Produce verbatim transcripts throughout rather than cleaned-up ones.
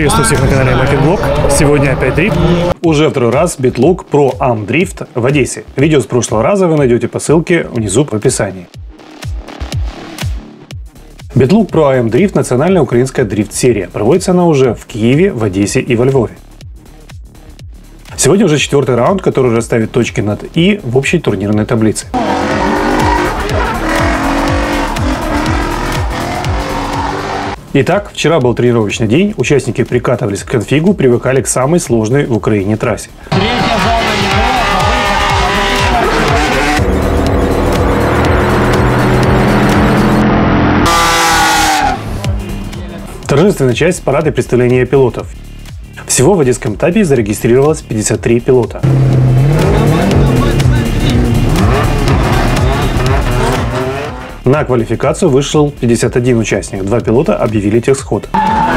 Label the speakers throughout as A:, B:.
A: Приветствую всех на канале Ямайка. Сегодня опять дрифт.
B: Уже второй раз BitLook Pro Am Drift в Одессе. Видео с прошлого раза вы найдете по ссылке внизу в описании. BitLook Pro Am Drift – национальная украинская дрифт-серия. Проводится она уже в Киеве, в Одессе и во Львове. Сегодня уже четвертый раунд, который расставит точки над «и» в общей турнирной таблице. Итак, вчера был тренировочный день, участники прикатывались к конфигу, привыкали к самой сложной в Украине трассе. Торжественная часть парада и представления пилотов. Всего в одесском этапе зарегистрировалось пятьдесят три пилота. На квалификацию вышел пятьдесят один участник. Два пилота объявили техсход.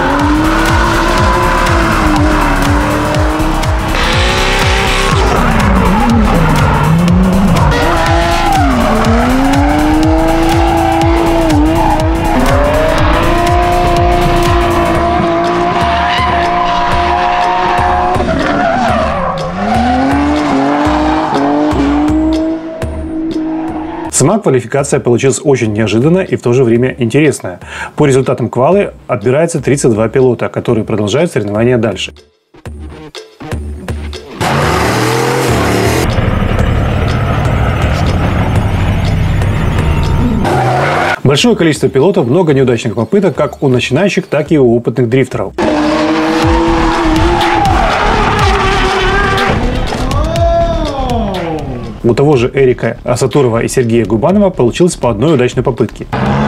B: Сама квалификация получилась очень неожиданная и в то же время интересная. По результатам квалы отбирается тридцать два пилота, которые продолжают соревнования дальше. Большое количество пилотов, много неудачных попыток как у начинающих, так и у опытных дрифтеров. У того же Эрика Асатурова и Сергея Губанова получилось по одной удачной попытке.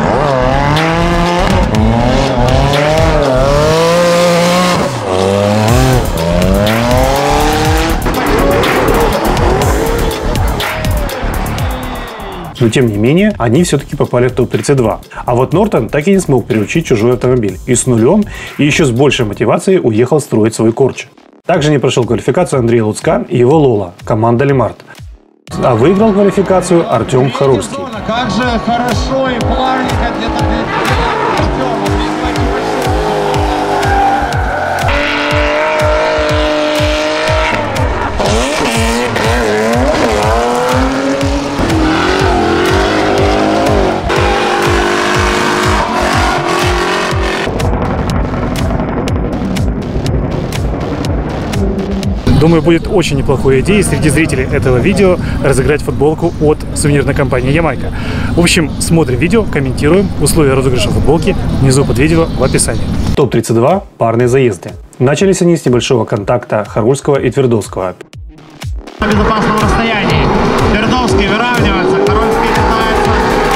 B: Но тем не менее, они все-таки попали в топ тридцать два. А вот Нортон так и не смог приручить чужой автомобиль. И с нулем, и еще с большей мотивацией уехал строить свой корч. Также не прошел квалификацию Андрей Луцкан и его Лола, команда Лемарт. А выиграл квалификацию Артем Харульский.
C: Как же хорошо и плавненько где-то.
A: Думаю, будет очень неплохой идеей среди зрителей этого видео разыграть футболку от сувенирной компании Ямайка. В общем, смотрим видео, комментируем. Условия розыгрыша футболки внизу под видео в описании.
B: топ тридцать два. Парные заезды. Начались они с небольшого контакта Харульского и Твердовского.
C: На безопасном расстоянии. Твердовский выравнивается, Харульский летается.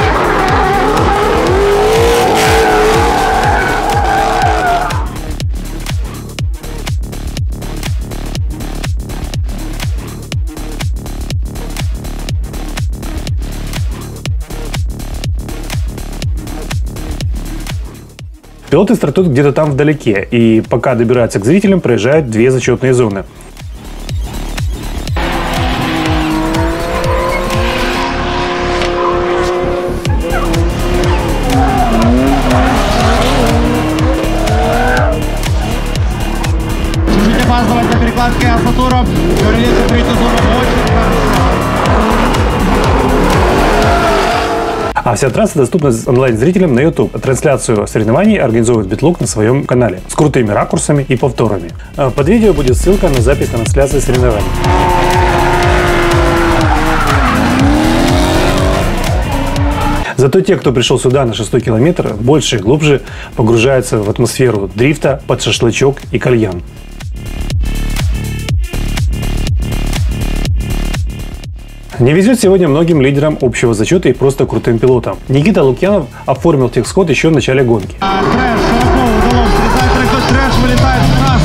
B: Пилоты стартуют где-то там вдалеке, и пока добираются к зрителям, проезжают две зачетные зоны.
C: Чуть-чуть опаздывать на перекладке Асатуров. Говорили, что третью зону очень хорошо.
B: А вся трасса доступна онлайн-зрителям на YouTube. Трансляцию соревнований организовывает BitLook на своем канале с крутыми ракурсами и повторами. Под видео будет ссылка на запись трансляции соревнований. Зато те, кто пришел сюда на шестой километр, больше и глубже погружаются в атмосферу дрифта под шашлычок и кальян. Не везет сегодня многим лидерам общего зачета и просто крутым пилотам. Никита Лукьянов оформил техсход еще в начале гонки.
C: А, Трэш широко удалось срезать трек, Трэш вылетает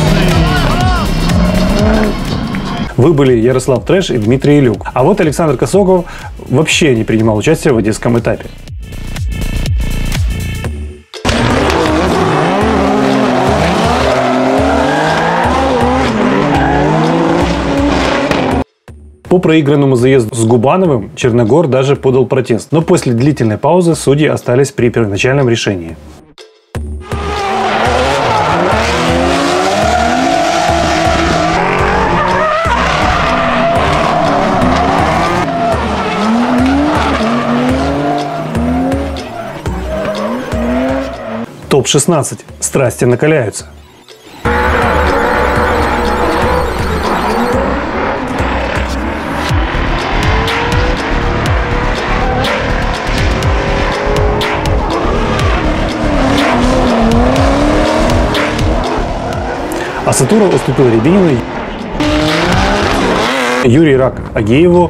C: с трассы.
B: Выбыли Ярослав Трэш и Дмитрий Илюк. А вот Александр Косоков вообще не принимал участие в одесском этапе. По проигранному заезду с Губановым Черногор даже подал протест, но после длительной паузы судьи остались при первоначальном решении. топ шестнадцать. Страсти накаляются. Асатура уступил Рябинину, Юрий Рак Агееву,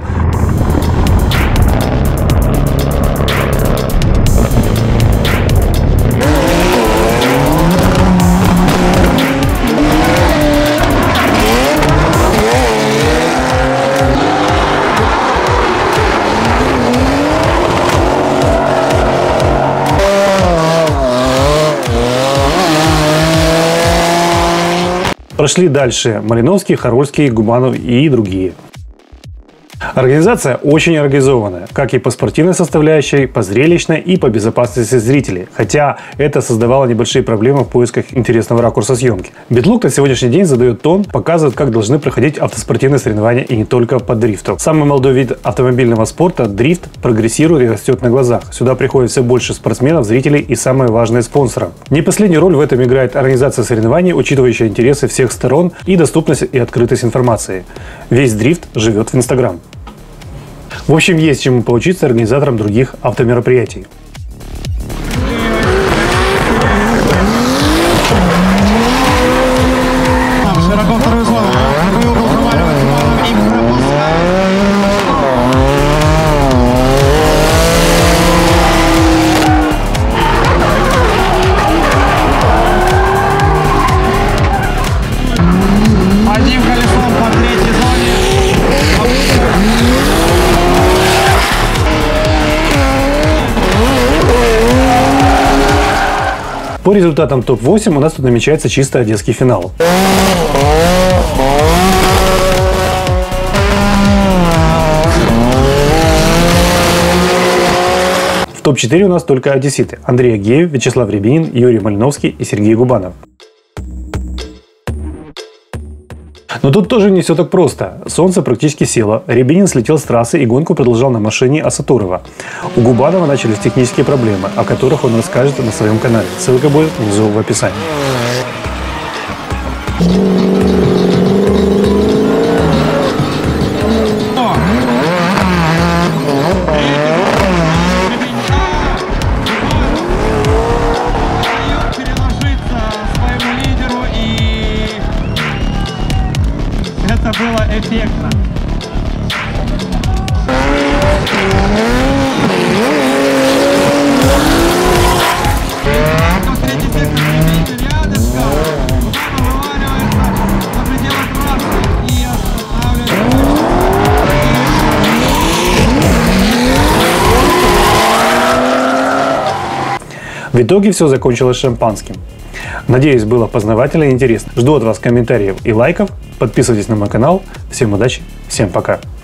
B: прошли дальше Малиновский, Харольский, Губанов и другие. Организация очень организованная, как и по спортивной составляющей, по зрелищной и по безопасности зрителей, хотя это создавало небольшие проблемы в поисках интересного ракурса съемки. Битлук на сегодняшний день задает тон, показывает, как должны проходить автоспортивные соревнования и не только по дрифту. Самый молодой вид автомобильного спорта, дрифт, прогрессирует и растет на глазах. Сюда приходит все больше спортсменов, зрителей и, самое важное, спонсоров. Не последнюю роль в этом играет организация соревнований, учитывающая интересы всех сторон и доступность и открытость информации. Весь дрифт живет в Инстаграм. В общем, есть чему поучиться организаторам других автомероприятий.
C: Широко вторую зону. Первый угол проваливает Губанов и пропускает. Одним колесом по третьей зоне.
B: По результатам топ восемь у нас тут намечается чисто одесский финал. В топ четыре у нас только одесситы: Андрей Агеев, Вячеслав Рябинин, Юрий Малиновский и Сергей Губанов. Но тут тоже не все так просто. Солнце практически село, Рябинин слетел с трассы и гонку продолжал на машине Асатурова. У Губанова начались технические проблемы, о которых он расскажет на своем канале. Ссылка будет внизу в описании.
C: Это было эффектно. Третий сектор впереди, рядышком. Вываливается на пределах трассы и останавливается.
B: В итоге все закончилось шампанским. Надеюсь, было познавательно и интересно. Жду от вас комментариев и лайков. Подписывайтесь на мой канал. Всем удачи, всем пока.